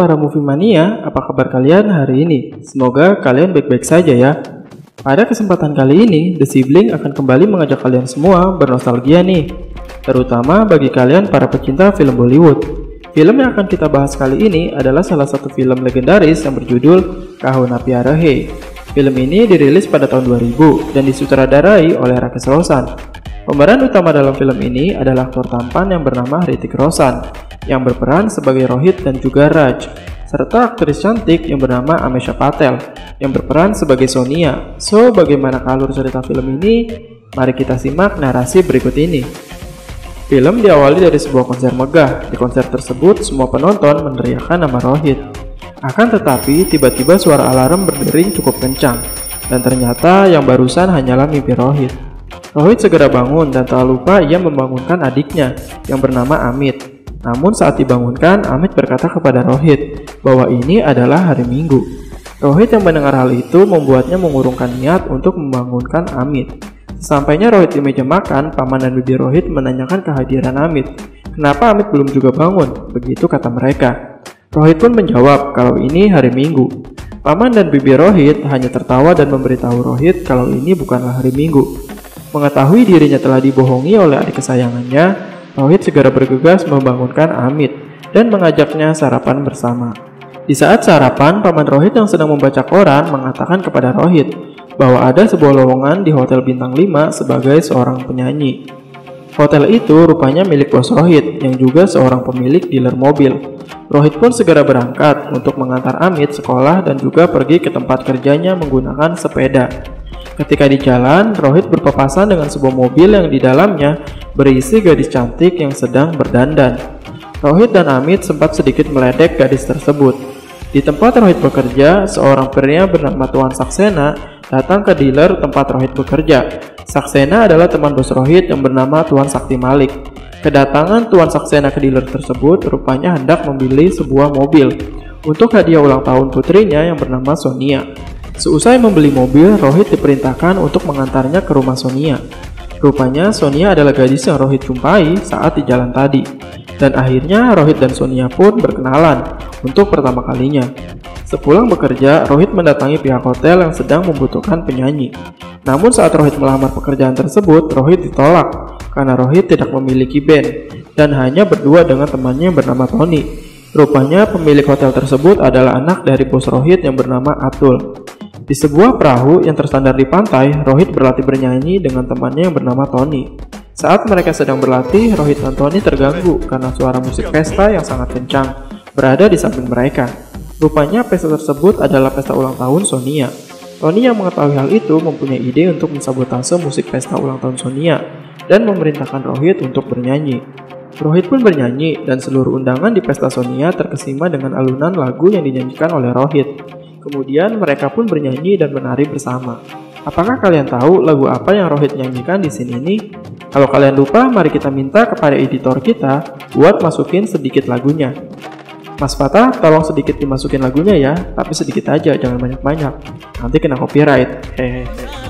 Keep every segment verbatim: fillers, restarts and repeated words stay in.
para movie mania, apa kabar kalian hari ini? Semoga kalian baik-baik saja ya. Pada kesempatan kali ini, The Sibling akan kembali mengajak kalian semua bernostalgia nih, terutama bagi kalian para pecinta film Bollywood. Film yang akan kita bahas kali ini adalah salah satu film legendaris yang berjudul Kaho Na Pyar Hai. Film ini dirilis pada tahun dua ribu dan disutradarai oleh Rakesh Roshan. Pemeran utama dalam film ini adalah aktor tampan yang bernama Hrithik Roshan, yang berperan sebagai Rohit dan juga Raj, serta aktris cantik yang bernama Amesha Patel, yang berperan sebagai Sonia. So, bagaimana alur cerita film ini? Mari kita simak narasi berikut ini. Film diawali dari sebuah konser megah. Di konser tersebut, semua penonton meneriakkan nama Rohit. Akan tetapi, tiba-tiba suara alarm berdering cukup kencang, dan ternyata yang barusan hanyalah mimpi Rohit. Rohit segera bangun dan tak lupa ia membangunkan adiknya yang bernama Amit. Namun saat dibangunkan, Amit berkata kepada Rohit bahwa ini adalah hari Minggu. Rohit yang mendengar hal itu membuatnya mengurungkan niat untuk membangunkan Amit. Sesampainya Rohit di meja makan, paman dan bibi Rohit menanyakan kehadiran Amit. Kenapa Amit belum juga bangun? Begitu kata mereka. Rohit pun menjawab kalau ini hari Minggu. Paman dan bibi Rohit hanya tertawa dan memberitahu Rohit kalau ini bukanlah hari Minggu. Mengetahui dirinya telah dibohongi oleh adik kesayangannya, Rohit segera bergegas membangunkan Amit dan mengajaknya sarapan bersama. Di saat sarapan, paman Rohit yang sedang membaca koran mengatakan kepada Rohit bahwa ada sebuah lowongan di Hotel Bintang lima sebagai seorang penyanyi. Hotel itu rupanya milik bos Rohit yang juga seorang pemilik dealer mobil. Rohit pun segera berangkat untuk mengantar Amit sekolah dan juga pergi ke tempat kerjanya menggunakan sepeda. Ketika di jalan, Rohit berpapasan dengan sebuah mobil yang di dalamnya berisi gadis cantik yang sedang berdandan. Rohit dan Amit sempat sedikit meledek gadis tersebut. Di tempat Rohit bekerja, seorang pria bernama Tuan Saksena datang ke dealer tempat Rohit bekerja. Saksena adalah teman bos Rohit yang bernama Tuan Sakti Malik. Kedatangan Tuan Saksena ke dealer tersebut rupanya hendak membeli sebuah mobil untuk hadiah ulang tahun putrinya yang bernama Sonia. Seusai membeli mobil, Rohit diperintahkan untuk mengantarnya ke rumah Sonia. Rupanya Sonia adalah gadis yang Rohit jumpai saat di jalan tadi. Dan akhirnya Rohit dan Sonia pun berkenalan untuk pertama kalinya. Sepulang bekerja, Rohit mendatangi pihak hotel yang sedang membutuhkan penyanyi. Namun saat Rohit melamar pekerjaan tersebut, Rohit ditolak karena Rohit tidak memiliki band dan hanya berdua dengan temannya yang bernama Tony. Rupanya pemilik hotel tersebut adalah anak dari bos Rohit yang bernama Atul. Di sebuah perahu yang tersandar di pantai, Rohit berlatih bernyanyi dengan temannya yang bernama Tony. Saat mereka sedang berlatih, Rohit dan Tony terganggu karena suara musik pesta yang sangat kencang berada di samping mereka. Rupanya pesta tersebut adalah pesta ulang tahun Sonia. Tony yang mengetahui hal itu mempunyai ide untuk mensabotase musik pesta ulang tahun Sonia dan memerintahkan Rohit untuk bernyanyi. Rohit pun bernyanyi dan seluruh undangan di pesta Sonia terkesima dengan alunan lagu yang dinyanyikan oleh Rohit. Kemudian mereka pun bernyanyi dan menari bersama. Apakah kalian tahu lagu apa yang Rohit nyanyikan di sini nih? Kalau kalian lupa, mari kita minta kepada editor kita buat masukin sedikit lagunya. Mas Fatah, tolong sedikit dimasukin lagunya ya, tapi sedikit aja, jangan banyak-banyak. Nanti kena copyright. Hehehe.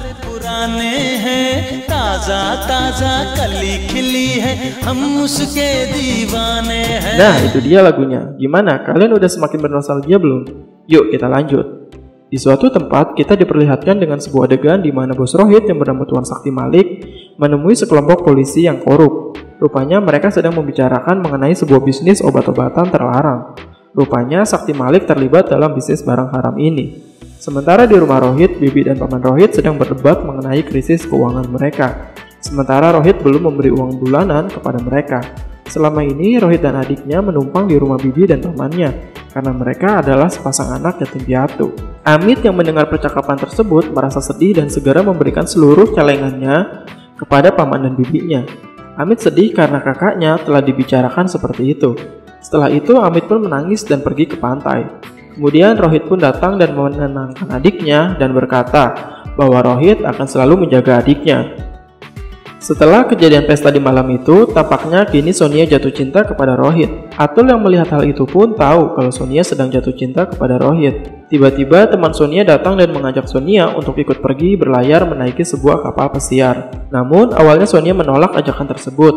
Nah, itu dia lagunya. Gimana? Kalian udah semakin bernostalgia belum? Yuk kita lanjut. Di suatu tempat, kita diperlihatkan dengan sebuah adegan di mana bos Rohit yang bernama Tuan Sakti Malik menemui sekelompok polisi yang korup. Rupanya mereka sedang membicarakan mengenai sebuah bisnis obat-obatan terlarang. Rupanya Sakti Malik terlibat dalam bisnis barang haram ini. Sementara di rumah Rohit, bibi dan paman Rohit sedang berdebat mengenai krisis keuangan mereka. Sementara Rohit belum memberi uang bulanan kepada mereka. Selama ini Rohit dan adiknya menumpang di rumah bibi dan pamannya karena mereka adalah sepasang anak yatim piatu. Amit yang mendengar percakapan tersebut merasa sedih dan segera memberikan seluruh celengannya kepada paman dan bibinya. Amit sedih karena kakaknya telah dibicarakan seperti itu. Setelah itu Amit pun menangis dan pergi ke pantai. Kemudian Rohit pun datang dan menenangkan adiknya dan berkata bahwa Rohit akan selalu menjaga adiknya. Setelah kejadian pesta di malam itu, tampaknya kini Sonia jatuh cinta kepada Rohit. Atul yang melihat hal itu pun tahu kalau Sonia sedang jatuh cinta kepada Rohit. Tiba-tiba teman Sonia datang dan mengajak Sonia untuk ikut pergi berlayar menaiki sebuah kapal pesiar. Namun awalnya Sonia menolak ajakan tersebut.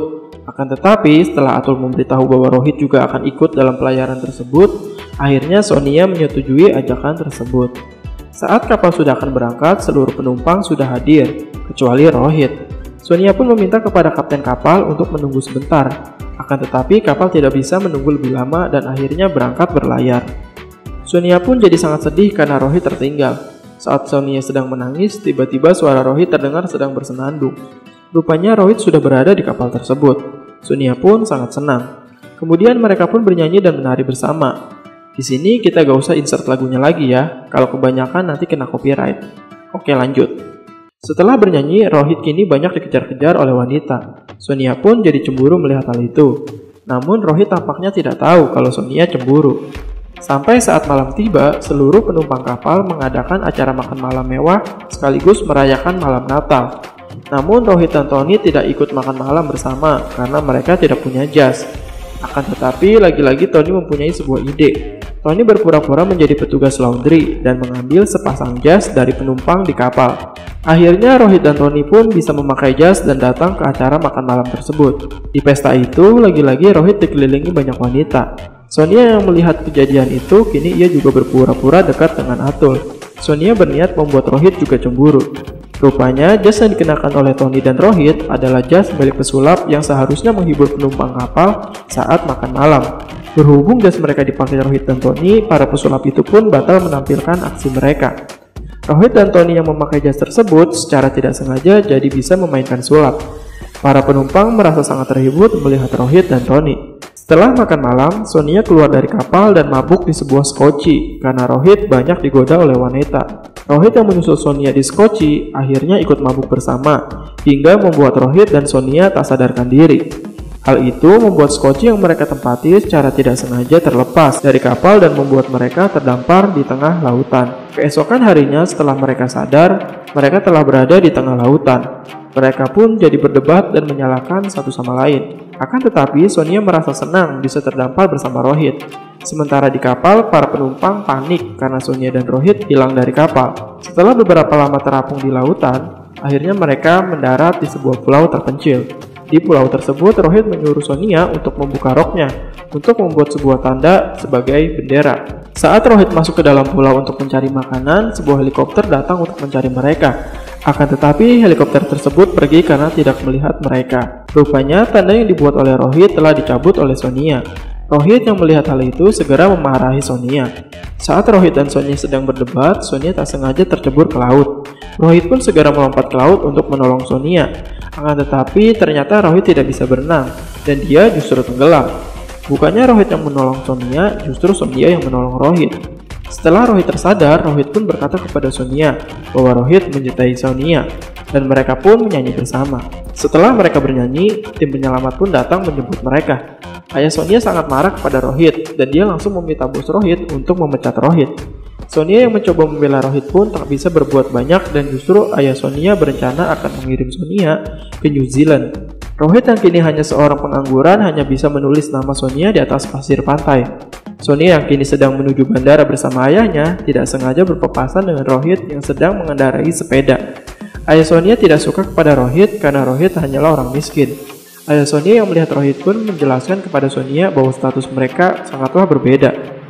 Akan tetapi, setelah Atul memberitahu bahwa Rohit juga akan ikut dalam pelayaran tersebut, akhirnya Sonia menyetujui ajakan tersebut. Saat kapal sudah akan berangkat, seluruh penumpang sudah hadir, kecuali Rohit. Sonia pun meminta kepada kapten kapal untuk menunggu sebentar. Akan tetapi, kapal tidak bisa menunggu lebih lama dan akhirnya berangkat berlayar. Sonia pun jadi sangat sedih karena Rohit tertinggal. Saat Sonia sedang menangis, tiba-tiba suara Rohit terdengar sedang bersenandung. Rupanya Rohit sudah berada di kapal tersebut. Sonia pun sangat senang. Kemudian mereka pun bernyanyi dan menari bersama. Di sini kita gak usah insert lagunya lagi ya, kalau kebanyakan nanti kena copyright. Oke, lanjut. Setelah bernyanyi, Rohit kini banyak dikejar-kejar oleh wanita. Sonia pun jadi cemburu melihat hal itu. Namun Rohit tampaknya tidak tahu kalau Sonia cemburu. Sampai saat malam tiba, seluruh penumpang kapal mengadakan acara makan malam mewah sekaligus merayakan malam Natal. Namun Rohit dan Tony tidak ikut makan malam bersama karena mereka tidak punya jas. Akan tetapi lagi-lagi Tony mempunyai sebuah ide. Tony berpura-pura menjadi petugas laundry dan mengambil sepasang jas dari penumpang di kapal. Akhirnya Rohit dan Tony pun bisa memakai jas dan datang ke acara makan malam tersebut. Di pesta itu, lagi-lagi Rohit dikelilingi banyak wanita. Sonia yang melihat kejadian itu, kini ia juga berpura-pura dekat dengan Atul. Sonia berniat membuat Rohit juga cemburu. Rupanya, jas yang dikenakan oleh Tony dan Rohit adalah jas milik pesulap yang seharusnya menghibur penumpang kapal saat makan malam. Berhubung jas mereka dipakai Rohit dan Tony, para pesulap itu pun batal menampilkan aksi mereka. Rohit dan Tony yang memakai jas tersebut secara tidak sengaja jadi bisa memainkan sulap. Para penumpang merasa sangat terhibur melihat Rohit dan Tony. Setelah makan malam, Sonia keluar dari kapal dan mabuk di sebuah skoci karena Rohit banyak digoda oleh wanita. Rohit yang menyusul Sonia di skoci akhirnya ikut mabuk bersama, hingga membuat Rohit dan Sonia tak sadarkan diri. Hal itu membuat skoci yang mereka tempati secara tidak sengaja terlepas dari kapal dan membuat mereka terdampar di tengah lautan. Keesokan harinya setelah mereka sadar, mereka telah berada di tengah lautan. Mereka pun jadi berdebat dan menyalahkan satu sama lain. Akan tetapi, Sonia merasa senang bisa terdampar bersama Rohit. Sementara di kapal, para penumpang panik karena Sonia dan Rohit hilang dari kapal. Setelah beberapa lama terapung di lautan, akhirnya mereka mendarat di sebuah pulau terpencil. Di pulau tersebut, Rohit menyuruh Sonia untuk membuka roknya untuk membuat sebuah tanda sebagai bendera. Saat Rohit masuk ke dalam pulau untuk mencari makanan, sebuah helikopter datang untuk mencari mereka. Akan tetapi, helikopter tersebut pergi karena tidak melihat mereka. Rupanya, tanda yang dibuat oleh Rohit telah dicabut oleh Sonia. Rohit yang melihat hal itu segera memarahi Sonia. Saat Rohit dan Sonia sedang berdebat, Sonia tak sengaja tercebur ke laut. Rohit pun segera melompat ke laut untuk menolong Sonia. Akan tetapi, ternyata Rohit tidak bisa berenang, dan dia justru tenggelam. Bukannya Rohit yang menolong Sonia, justru Sonia yang menolong Rohit. Setelah Rohit tersadar, Rohit pun berkata kepada Sonia bahwa Rohit mencintai Sonia, dan mereka pun menyanyi bersama. Setelah mereka bernyanyi, tim penyelamat pun datang menjemput mereka. Ayah Sonia sangat marah kepada Rohit, dan dia langsung meminta bos Rohit untuk memecat Rohit. Sonia yang mencoba membela Rohit pun tak bisa berbuat banyak, dan justru ayah Sonia berencana akan mengirim Sonia ke New Zealand. Rohit yang kini hanya seorang pengangguran hanya bisa menulis nama Sonia di atas pasir pantai. Sonia yang kini sedang menuju bandara bersama ayahnya tidak sengaja berpapasan dengan Rohit yang sedang mengendarai sepeda. Ayah Sonia tidak suka kepada Rohit karena Rohit hanyalah orang miskin. Ayah Sonia yang melihat Rohit pun menjelaskan kepada Sonia bahwa status mereka sangatlah berbeda.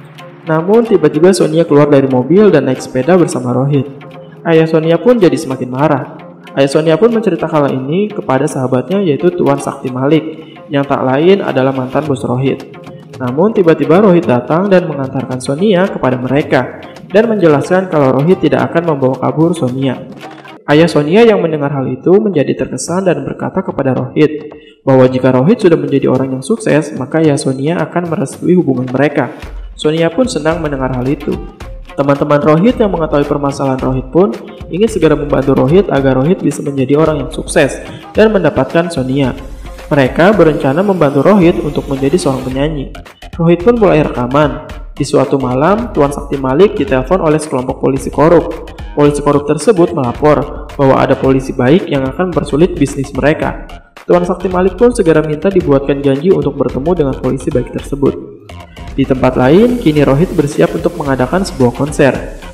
Namun tiba-tiba Sonia keluar dari mobil dan naik sepeda bersama Rohit. Ayah Sonia pun jadi semakin marah. Ayah Sonia pun menceritakan hal ini kepada sahabatnya yaitu Tuan Sakti Malik, yang tak lain adalah mantan bos Rohit. Namun tiba-tiba Rohit datang dan mengantarkan Sonia kepada mereka dan menjelaskan kalau Rohit tidak akan membawa kabur Sonia. Ayah Sonia yang mendengar hal itu menjadi terkesan dan berkata kepada Rohit bahwa jika Rohit sudah menjadi orang yang sukses, maka ayah Sonia akan merestui hubungan mereka. Sonia pun senang mendengar hal itu. Teman-teman Rohit yang mengetahui permasalahan Rohit pun ingin segera membantu Rohit agar Rohit bisa menjadi orang yang sukses dan mendapatkan Sonia. Mereka berencana membantu Rohit untuk menjadi seorang penyanyi. Rohit pun mulai rekaman. Di suatu malam, Tuan Sakti Malik ditelepon oleh sekelompok polisi korup. Polisi korup tersebut melapor bahwa ada polisi baik yang akan mempersulit bisnis mereka. Tuan Sakti Malik pun segera minta dibuatkan janji untuk bertemu dengan polisi baik tersebut. Di tempat lain, kini Rohit bersiap untuk mengadakan sebuah konser.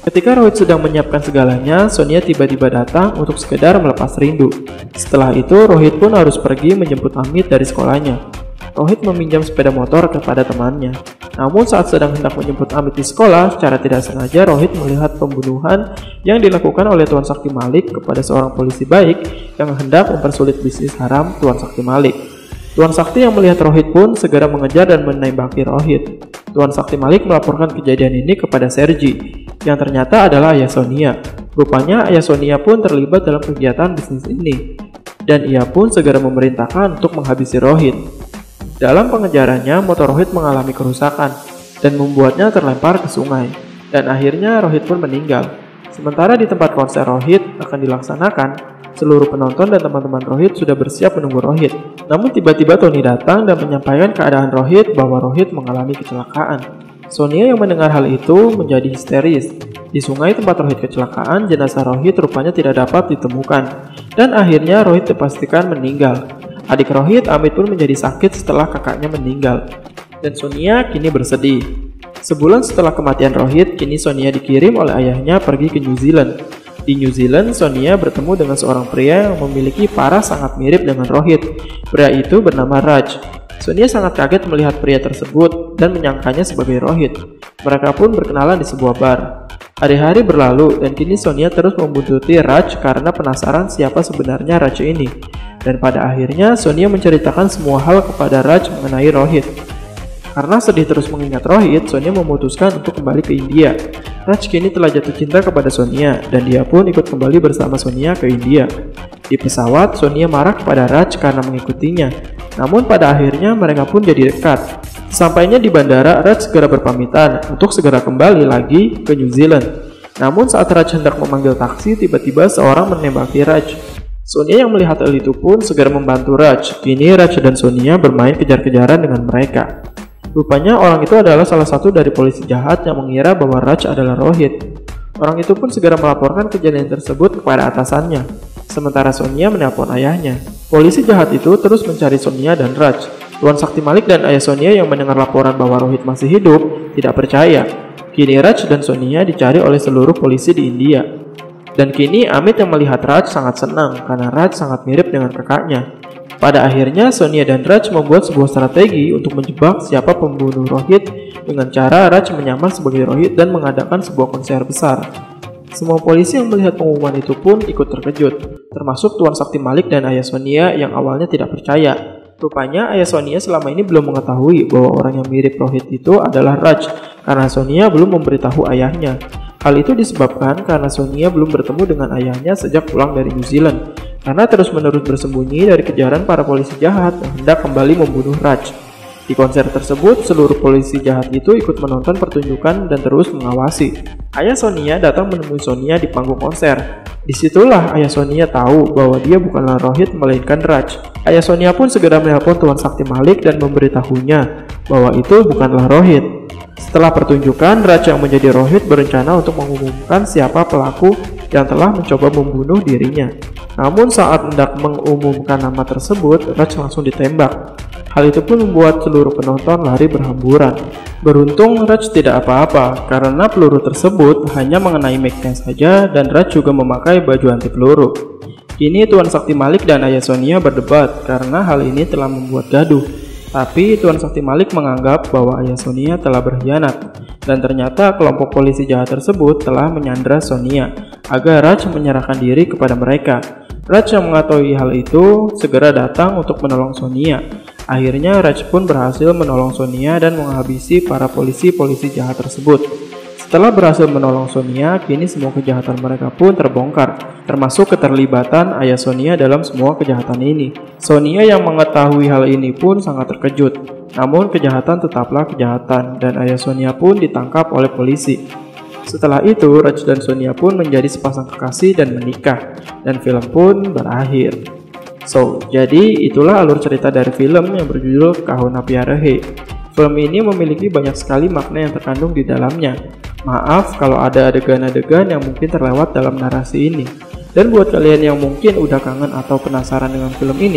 Ketika Rohit sedang menyiapkan segalanya, Sonia tiba-tiba datang untuk sekedar melepas rindu. Setelah itu, Rohit pun harus pergi menjemput Amit dari sekolahnya. Rohit meminjam sepeda motor kepada temannya. Namun saat sedang hendak menjemput Amit di sekolah, secara tidak sengaja Rohit melihat pembunuhan yang dilakukan oleh Tuan Sakti Malik kepada seorang polisi baik yang hendak mempersulit bisnis haram Tuan Sakti Malik. Tuan Sakti yang melihat Rohit pun segera mengejar dan menembaki Rohit. Tuan Sakti Malik melaporkan kejadian ini kepada Sergi, yang ternyata adalah ayah Sonia. Rupanya ayah Sonia pun terlibat dalam kegiatan bisnis ini, dan ia pun segera memerintahkan untuk menghabisi Rohit. Dalam pengejarannya, motor Rohit mengalami kerusakan dan membuatnya terlempar ke sungai, dan akhirnya Rohit pun meninggal. Sementara di tempat konser Rohit akan dilaksanakan, seluruh penonton dan teman-teman Rohit sudah bersiap menunggu Rohit. Namun tiba-tiba Tony datang dan menyampaikan keadaan Rohit bahwa Rohit mengalami kecelakaan. Sonia yang mendengar hal itu menjadi histeris. Di sungai tempat Rohit kecelakaan, jenazah Rohit rupanya tidak dapat ditemukan. Dan akhirnya Rohit dipastikan meninggal. Adik Rohit, Amit pun menjadi sakit setelah kakaknya meninggal. Dan Sonia kini bersedih. Sebulan setelah kematian Rohit, kini Sonia dikirim oleh ayahnya pergi ke New Zealand. Di New Zealand, Sonia bertemu dengan seorang pria yang memiliki paras sangat mirip dengan Rohit. Pria itu bernama Raj. Sonia sangat kaget melihat pria tersebut dan menyangkanya sebagai Rohit. Mereka pun berkenalan di sebuah bar. Hari-hari berlalu dan kini Sonia terus membuntuti Raj karena penasaran siapa sebenarnya Raj ini. Dan pada akhirnya Sonia menceritakan semua hal kepada Raj mengenai Rohit. Karena sedih terus mengingat Rohit, Sonia memutuskan untuk kembali ke India. Raj kini telah jatuh cinta kepada Sonia dan dia pun ikut kembali bersama Sonia ke India. Di pesawat, Sonia marah kepada Raj karena mengikutinya. Namun pada akhirnya mereka pun jadi dekat. Sampainya di bandara, Raj segera berpamitan untuk segera kembali lagi ke New Zealand. Namun saat Raj hendak memanggil taksi, tiba-tiba seorang menembaki Raj. Sonia yang melihat hal itu pun segera membantu Raj. Kini Raj dan Sonia bermain kejar-kejaran dengan mereka. Rupanya orang itu adalah salah satu dari polisi jahat yang mengira bahwa Raj adalah Rohit. Orang itu pun segera melaporkan kejadian tersebut kepada atasannya. Sementara Sonia menelpon ayahnya. Polisi jahat itu terus mencari Sonia dan Raj. Tuan Sakti Malik dan ayah Sonia yang mendengar laporan bahwa Rohit masih hidup tidak percaya. Kini Raj dan Sonia dicari oleh seluruh polisi di India. Dan kini Amit yang melihat Raj sangat senang karena Raj sangat mirip dengan kakaknya. Pada akhirnya Sonia dan Raj membuat sebuah strategi untuk menjebak siapa pembunuh Rohit dengan cara Raj menyamar sebagai Rohit dan mengadakan sebuah konser besar. Semua polisi yang melihat pengumuman itu pun ikut terkejut, termasuk Tuan Sakti Malik dan ayah Sonia yang awalnya tidak percaya. Rupanya ayah Sonia selama ini belum mengetahui bahwa orang yang mirip Rohit itu adalah Raj, karena Sonia belum memberitahu ayahnya. Hal itu disebabkan karena Sonia belum bertemu dengan ayahnya sejak pulang dari New Zealand, karena terus-menerus bersembunyi dari kejaran para polisi jahat yang hendak kembali membunuh Raj. Di konser tersebut, seluruh polisi jahat itu ikut menonton pertunjukan dan terus mengawasi. Ayah Sonia datang menemui Sonia di panggung konser. Disitulah ayah Sonia tahu bahwa dia bukanlah Rohit melainkan Raj. Ayah Sonia pun segera menelpon Tuan Sakti Malik dan memberitahunya bahwa itu bukanlah Rohit. Setelah pertunjukan, Raj yang menjadi Rohit berencana untuk mengumumkan siapa pelaku yang telah mencoba membunuh dirinya. Namun saat hendak mengumumkan nama tersebut, Raj langsung ditembak. Hal itu pun membuat seluruh penonton lari berhamburan. Beruntung Raj tidak apa-apa karena peluru tersebut hanya mengenai mic-nya saja dan Raj juga memakai baju anti peluru. Kini Tuan Sakti Malik dan ayah Sonia berdebat karena hal ini telah membuat gaduh. Tapi Tuan Sakti Malik menganggap bahwa ayah Sonia telah berkhianat. Dan ternyata kelompok polisi jahat tersebut telah menyandra Sonia agar Raj menyerahkan diri kepada mereka. Raj yang mengetahui hal itu segera datang untuk menolong Sonia. Akhirnya Raj pun berhasil menolong Sonia dan menghabisi para polisi-polisi jahat tersebut. Setelah berhasil menolong Sonia, kini semua kejahatan mereka pun terbongkar, termasuk keterlibatan ayah Sonia dalam semua kejahatan ini. Sonia yang mengetahui hal ini pun sangat terkejut. Namun kejahatan tetaplah kejahatan dan ayah Sonia pun ditangkap oleh polisi. Setelah itu, Raj dan Sonia pun menjadi sepasang kekasih dan menikah, dan film pun berakhir. So, jadi itulah alur cerita dari film yang berjudul Kahuna Pyara Hai. Film ini memiliki banyak sekali makna yang terkandung di dalamnya. Maaf kalau ada adegan-adegan yang mungkin terlewat dalam narasi ini. Dan buat kalian yang mungkin udah kangen atau penasaran dengan film ini,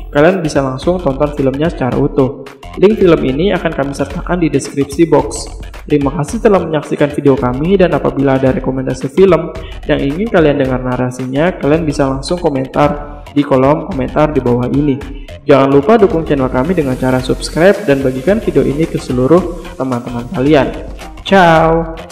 kalian bisa langsung tonton filmnya secara utuh. Link film ini akan kami sertakan di deskripsi box. Terima kasih telah menyaksikan video kami, dan apabila ada rekomendasi film yang ingin kalian dengar narasinya, kalian bisa langsung komentar di kolom komentar di bawah ini. Jangan lupa dukung channel kami dengan cara subscribe dan bagikan video ini ke seluruh teman-teman kalian. Ciao!